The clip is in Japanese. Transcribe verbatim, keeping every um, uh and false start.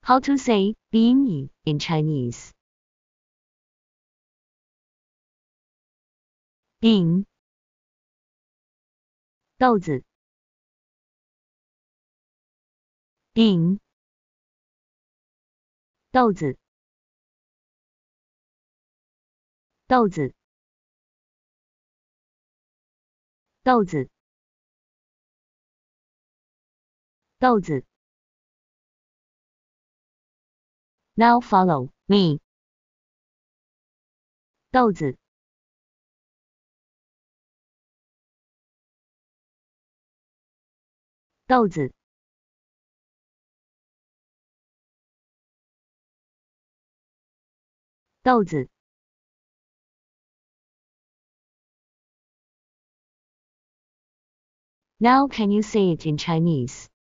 How to say 英语 in Chinese? 饼，豆子，饼，豆子，豆子，豆子，豆子。Now follow me. 豆子，豆子，豆子。Now can you say it in Chinese?